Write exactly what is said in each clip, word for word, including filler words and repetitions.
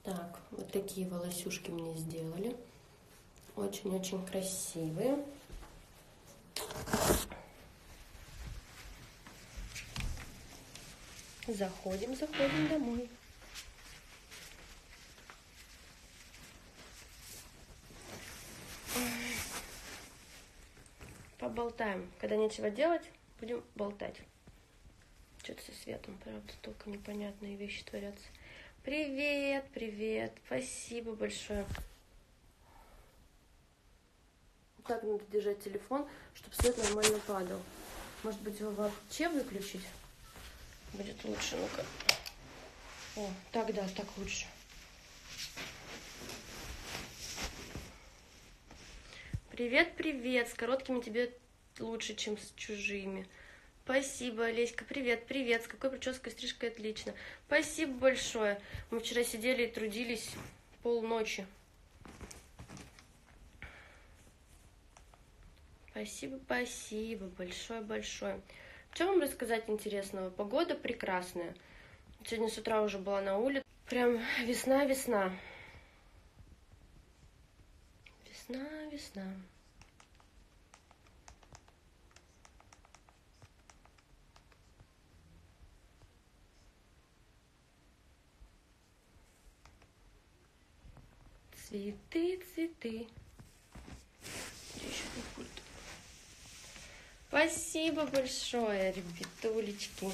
Так, вот такие волосюшки мне сделали. Очень-очень красивые. Заходим, заходим домой. Поболтаем. Когда нечего делать, будем болтать. Что-то со светом, правда, только непонятные вещи творятся. Привет, привет. Спасибо большое. Так надо держать телефон, чтобы свет нормально падал. Может быть, его вообще выключить? Будет лучше. Ну-ка. О, так, да, так лучше. Привет, привет. С короткими тебе лучше, чем с чужими. Спасибо, Олеська. Привет, привет. С какой прической, стрижкой отлично. Спасибо большое. Мы вчера сидели и трудились полночи. Спасибо, спасибо. Большое-большое. Что вам рассказать интересного? Погода прекрасная. Сегодня с утра уже была на улице. Прям весна-весна. Весна-весна. Цветы, цветы. Еще не пульт. Спасибо большое, ребятулечки.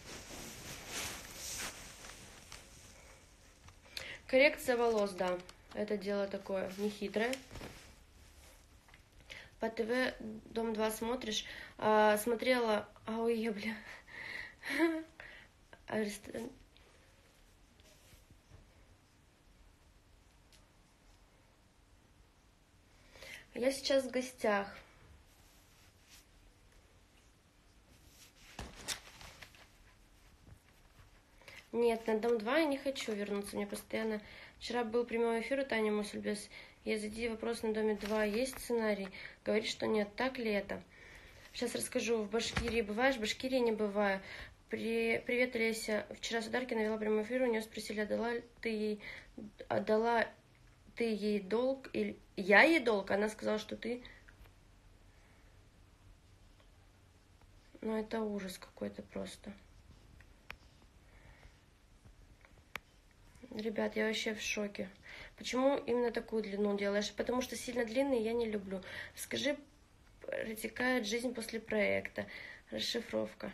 Коррекция волос, да. Это дело такое нехитрое. По ТВ Дом два смотришь? А, смотрела... А, ой, я, бля. Я сейчас в гостях. Нет, на Дом два я не хочу вернуться. Мне постоянно... Вчера был прямой эфир у Тани Мусульбес. Я задаю вопрос на Доме два. Есть сценарий? Говорит, что нет. Так ли это? Сейчас расскажу. В Башкирии бываешь? В Башкирии не бываю. При... Привет, Олеся. Вчера Сударки навела прямой эфир. У нее спросили, отдала ты ей... Отдала ты ей долг? Или... Я ей долг? Она сказала, что ты... Ну, это ужас какой-то просто. Ребят, я вообще в шоке. Почему именно такую длину делаешь? Потому что сильно длинные я не люблю. Скажи, протекает жизнь после проекта. Расшифровка.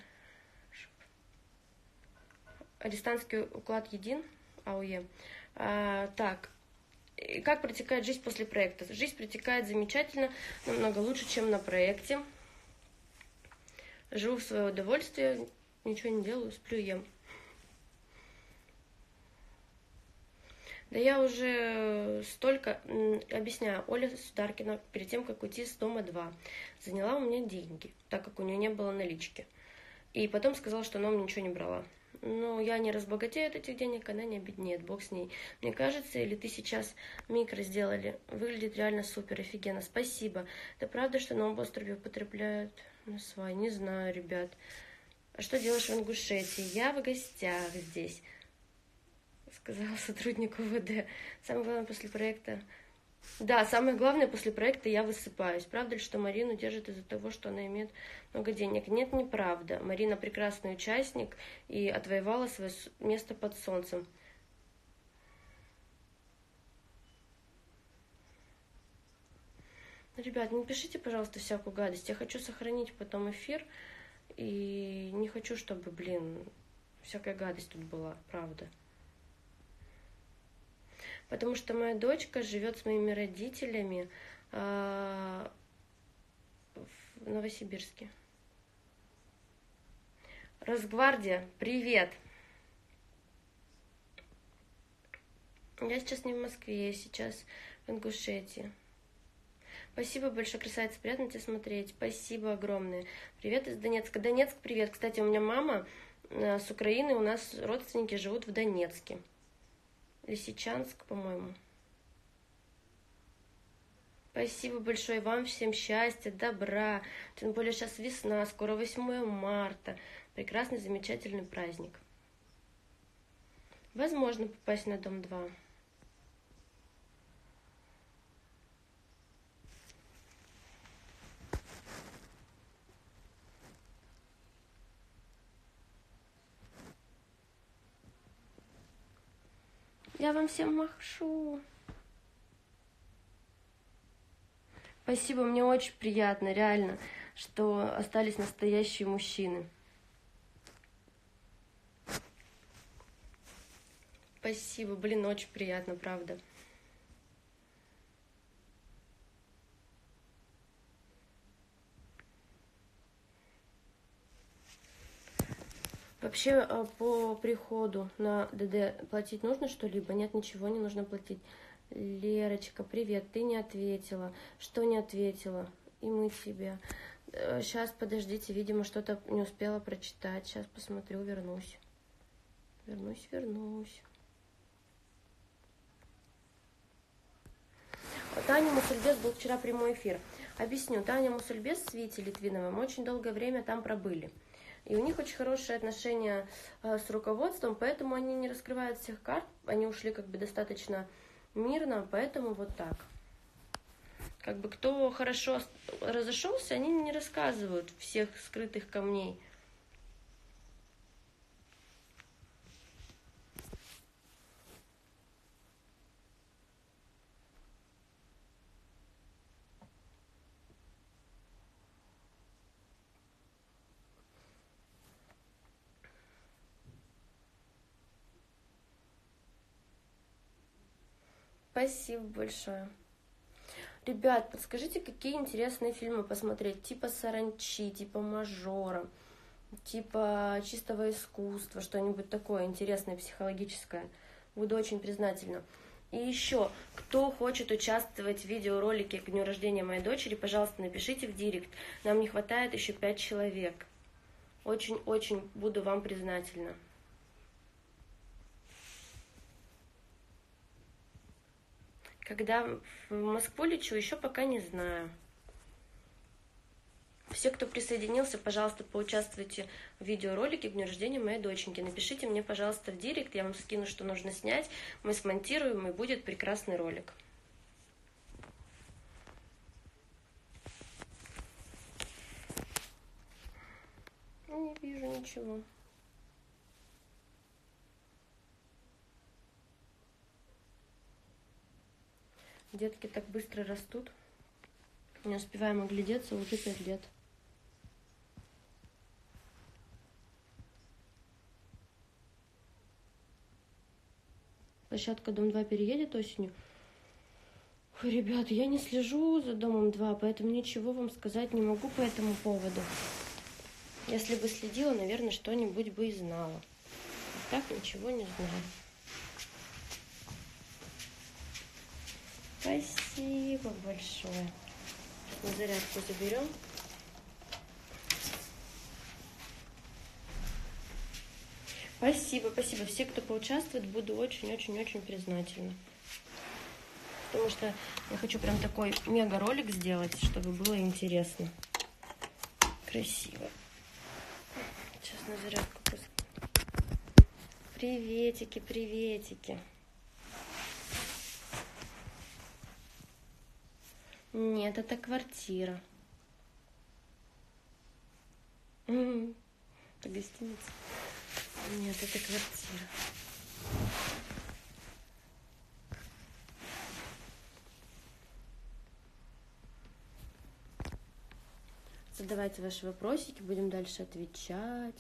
Арестантский уклад един. АУЕ. А, так. И как протекает жизнь после проекта? Жизнь протекает замечательно, намного лучше, чем на проекте. Живу в свое удовольствие, ничего не делаю, сплю, ем. Да я уже столько... Объясняю, Оля Сударкина перед тем, как уйти с Дома два, заняла у меня деньги, так как у нее не было налички. И потом сказала, что она у меня ничего не брала. Но я не разбогатею от этих денег, она не обеднеет, бог с ней. Мне кажется, или ты сейчас микро сделали, выглядит реально супер, офигенно. Спасибо. Это правда, что на острове употребляют на свай? Не знаю, ребят. А что делаешь в Ингушетии? Я в гостях здесь. Сказал сотрудник УВД. Самое главное после проекта... Да, самое главное после проекта я высыпаюсь. Правда ли, что Марину держат из-за того, что она имеет много денег? Нет, неправда. Марина прекрасный участник и отвоевала свое место под солнцем. Ребят, не пишите, пожалуйста, всякую гадость. Я хочу сохранить потом эфир. И не хочу, чтобы, блин, всякая гадость тут была. Правда. Потому что моя дочка живет с моими родителями э, в Новосибирске. Росгвардия, привет! Я сейчас не в Москве, я сейчас в Ингушетии. Спасибо большое, красавица, приятно тебя смотреть. Спасибо огромное. Привет из Донецка. Донецк, привет. Кстати, у меня мама э, с Украины, у нас родственники живут в Донецке. Лисичанск, по-моему. Спасибо большое вам, всем счастья, добра. Тем более сейчас весна, скоро восьмое марта. Прекрасный, замечательный праздник. Возможно попасть на Дом два. Я вам всем машу. Спасибо, мне очень приятно, реально, что остались настоящие мужчины. Спасибо, блин, очень приятно, правда. Вообще, по приходу на ДД платить нужно что-либо? Нет, ничего не нужно платить. Лерочка, привет, ты не ответила. Что не ответила? И мы тебе. Сейчас, подождите, видимо, что-то не успела прочитать. Сейчас посмотрю, вернусь. Вернусь, вернусь. Таня Мусульбес был вчера прямой эфир. Объясню. Таня Мусульбес с Витей Литвиновым очень долгое время там пробыли. И у них очень хорошие отношения э, с руководством, поэтому они не раскрывают всех карт. Они ушли как бы достаточно мирно, поэтому вот так. Как бы кто хорошо разошелся, они не рассказывают всех скрытых камней. Спасибо большое. Ребят, подскажите, какие интересные фильмы посмотреть, типа «Саранчи», типа «Мажора», типа «Чистого искусства», что-нибудь такое интересное, психологическое. Буду очень признательна. И еще, кто хочет участвовать в видеоролике к дню рождения моей дочери, пожалуйста, напишите в директ. Нам не хватает еще пять человек. Очень-очень буду вам признательна. Когда в Москву лечу, еще пока не знаю. Все, кто присоединился, пожалуйста, поучаствуйте в видеоролике к дню рождения моей доченьки. Напишите мне, пожалуйста, в директ, я вам скину, что нужно снять. Мы смонтируем, и будет прекрасный ролик. Не вижу ничего. Детки так быстро растут. Не успеваем оглядеться, уже пять лет. Площадка Дом два переедет осенью. Ой, ребят, я не слежу за Домом два, поэтому ничего вам сказать не могу по этому поводу. Если бы следила, наверное, что-нибудь бы и знала. А так ничего не знаю. Спасибо большое. На зарядку заберем. Спасибо, спасибо. Все, кто поучаствует, буду очень-очень-очень признательна. Потому что я хочу прям такой мега-ролик сделать, чтобы было интересно. Красиво. Сейчас на зарядку просто. Приветики, приветики. Нет, это квартира. Это гостиница. Нет, это квартира. Задавайте ваши вопросики, будем дальше отвечать.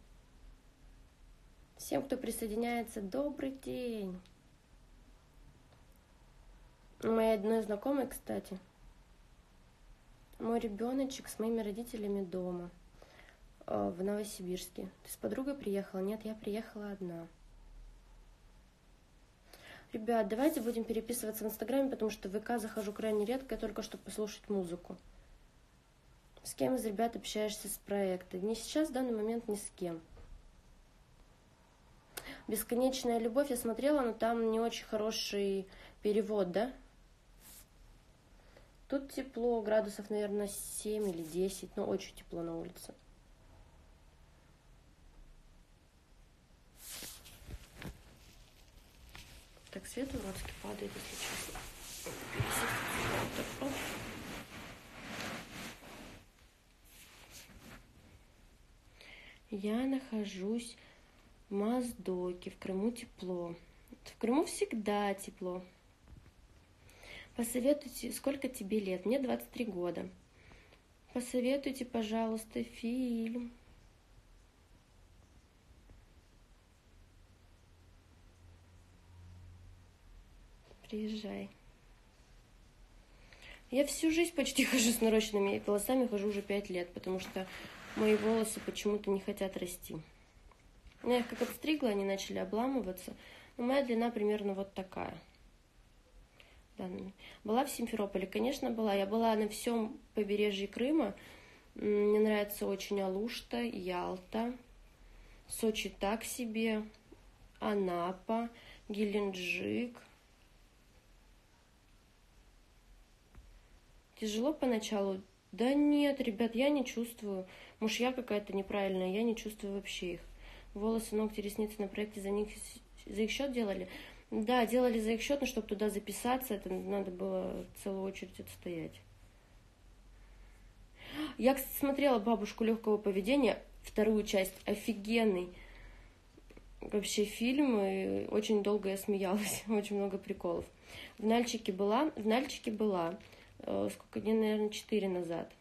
Всем, кто присоединяется, добрый день. Моей одной знакомой, кстати, мой ребеночек с моими родителями дома, в Новосибирске. Ты с подругой приехала? Нет, я приехала одна. Ребят, давайте будем переписываться в Инстаграме, потому что в ВК захожу крайне редко, только чтобы послушать музыку. С кем из ребят общаешься с проекта? Не сейчас, в данный момент ни с кем. «Бесконечная любовь» я смотрела, но там не очень хороший перевод, да? Тут тепло, градусов, наверное, семь или десять, но очень тепло на улице. Так, свет уродский падает, если честно. Я нахожусь в Моздоке, в Крыму тепло. В Крыму всегда тепло. Посоветуйте, сколько тебе лет? Мне двадцать три года. Посоветуйте, пожалуйста, фильм. Приезжай. Я всю жизнь почти хожу с нарощенными волосами, хожу уже пять лет, потому что мои волосы почему-то не хотят расти. Я их как отстригла, они начали обламываться. Но моя длина примерно вот такая. Да. Была в Симферополе? Конечно, была. Я была на всем побережье Крыма. Мне нравится очень Алушта, Ялта, Сочи так себе, Анапа, Геленджик. Тяжело поначалу? Да нет, ребят, я не чувствую. Может, я какая-то неправильная, я не чувствую вообще их. Волосы, ногти, ресницы на проекте за них за их счет делали? Да, делали за их счет, но чтобы туда записаться, это надо было целую очередь отстоять. Я, кстати, смотрела «Бабушку легкого поведения», вторую часть, офигенный вообще фильм, и очень долго я смеялась, очень много приколов. В Нальчике была, в Нальчике была, сколько дней, наверное, четыре назад.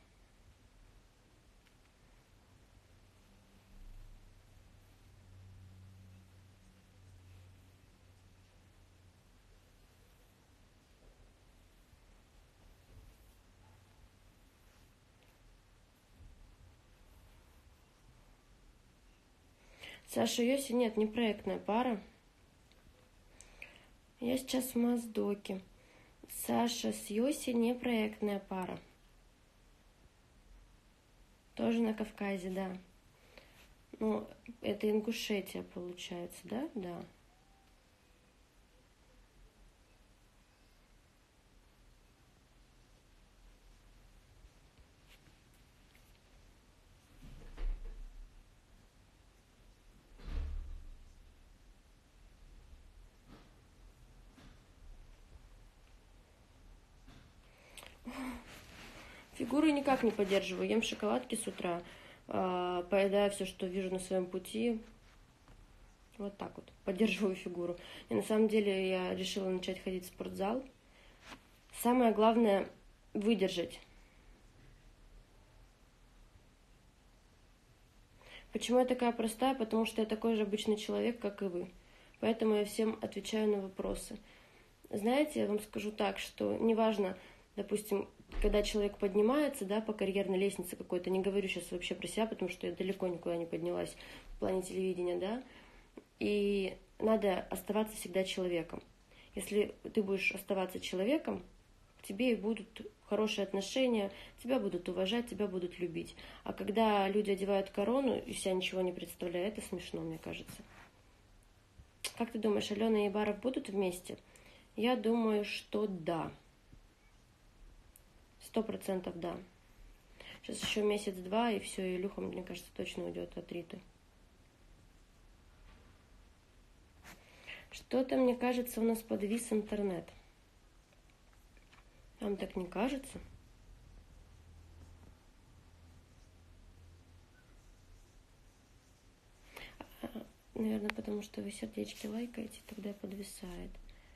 Саша Йоси, нет, не проектная пара. Я сейчас в Моздоке. Саша с Йоси не проектная пара. Тоже на Кавказе, да. Ну, это Ингушетия получается, да? Да. Фигуры никак не поддерживаю. Ем шоколадки с утра, поедаю все, что вижу на своем пути. Вот так вот. Поддерживаю фигуру. И на самом деле я решила начать ходить в спортзал. Самое главное — выдержать. Почему я такая простая? Потому что я такой же обычный человек, как и вы. Поэтому я всем отвечаю на вопросы. Знаете, я вам скажу так, что неважно, допустим, когда человек поднимается, да, по карьерной лестнице какой-то, не говорю сейчас вообще про себя, потому что я далеко никуда не поднялась в плане телевидения, да, и надо оставаться всегда человеком. Если ты будешь оставаться человеком, к тебе и будут хорошие отношения, тебя будут уважать, тебя будут любить. А когда люди одевают корону и себя ничего не представляют, это смешно, мне кажется. Как ты думаешь, Алена и Баров будут вместе? Я думаю, что да. Сто процентов да. Сейчас еще месяц-два, и все, и Илюха, мне кажется, точно уйдет от Риты. Что-то, мне кажется, у нас подвис интернет. Вам так не кажется? Наверное, потому что вы сердечки лайкаете, тогда подвисает.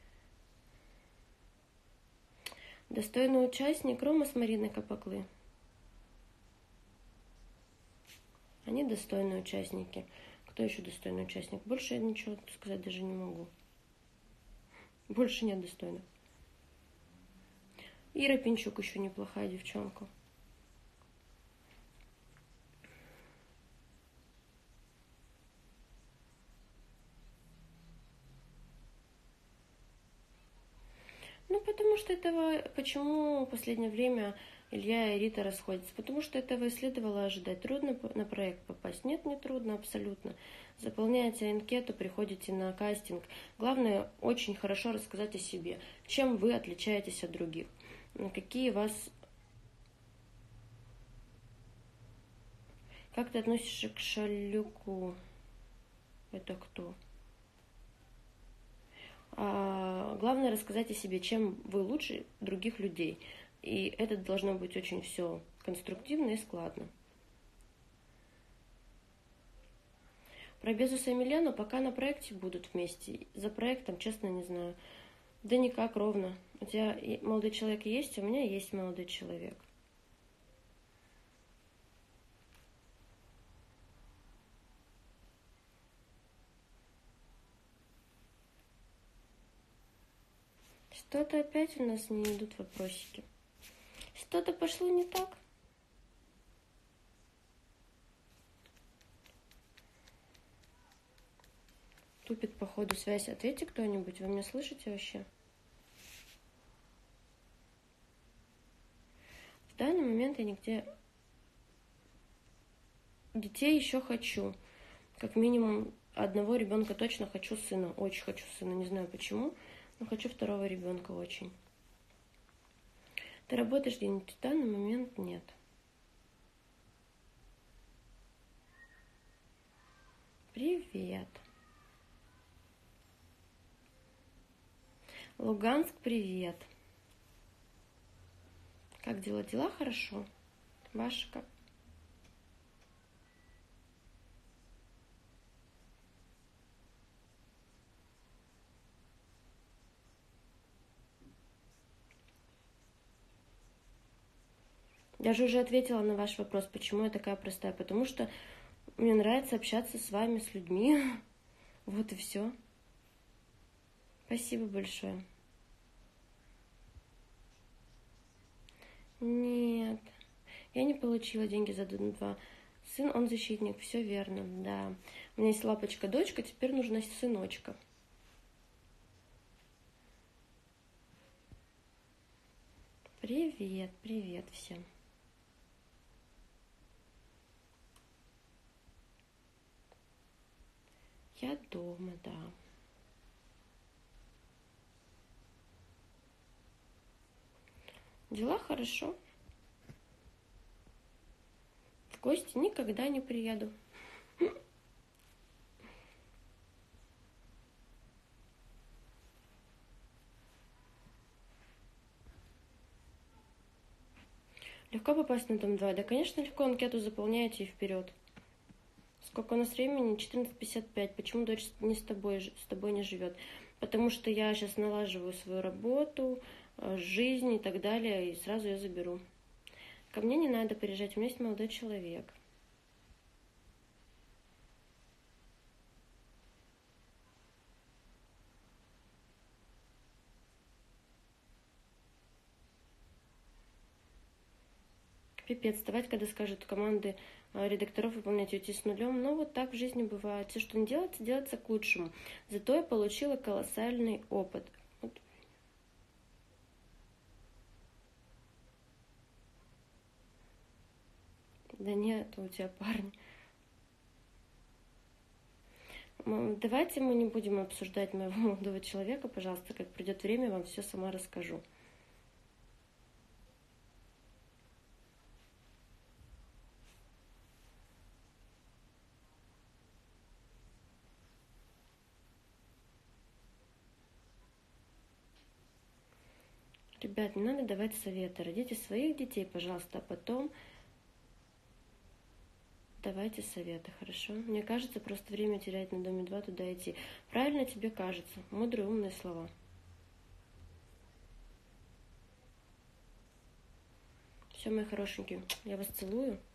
Достойный участник Рома с Мариной Капаклы. Они достойные участники. Кто еще достойный участник? Больше я ничего сказать даже не могу. Больше нет достойных. Ира Пинчук еще неплохая девчонка. Ну, потому что этого... Почему в последнее время Илья и Рита расходятся? Потому что этого и следовало ожидать. Трудно на проект попасть? Нет, не трудно абсолютно. Заполняете анкету, приходите на кастинг. Главное, очень хорошо рассказать о себе. Чем вы отличаетесь от других? Какие вас... Как ты относишься к Шалюку? Это кто? А, главное рассказать о себе, чем вы лучше других людей. И это должно быть очень все конструктивно и складно. Про Безуса и Милену пока на проекте будут вместе. За проектом, честно, не знаю. Да никак ровно. У тебя молодой человек есть, у меня есть молодой человек. Что-то опять у нас не идут вопросики. Что-то пошло не так. Тупит, походу, связь. Ответьте кто-нибудь, вы меня слышите вообще? В данный момент я нигде... Детей еще хочу. Как минимум одного ребенка точно хочу, сына. Очень хочу сына, не знаю почему, но хочу второго ребенка очень. Ты работаешь где-нибудь? В данный момент нет. Привет. Луганск, привет. Как дела? Дела хорошо. Ваши как? Я же уже ответила на ваш вопрос, почему я такая простая. Потому что мне нравится общаться с вами, с людьми. Вот и все. Спасибо большое. Нет, я не получила деньги за Дон два. Сын, он защитник, все верно, да. У меня есть лапочка-дочка, теперь нужна сыночка. Привет, привет всем. Я дома, да. Дела хорошо. В гости никогда не приеду. Легко попасть на дом два? Да, конечно, легко. Анкету заполняете и вперед. Сколько у нас времени? четырнадцать пятьдесят пять. Почему дочь не с тобой, с тобой не живет? Потому что я сейчас налаживаю свою работу, жизнь и так далее, и сразу ее заберу. Ко мне не надо приезжать, у меня есть молодой человек. Пипец, вставать, когда скажут команды редакторов выполнять уйти с нулем. Но вот так в жизни бывает. Все, что не делается, делается к лучшему. Зато я получила колоссальный опыт. Вот. Да нет, у тебя парень. Давайте мы не будем обсуждать моего молодого человека, пожалуйста. Как придет время, я вам все сама расскажу. Ребят, не надо давать советы. Родите своих детей, пожалуйста, а потом давайте советы, хорошо? Мне кажется, просто время терять на доме два, туда идти. Правильно тебе кажется. Мудрые, умные слова. Все, мои хорошенькие, я вас целую.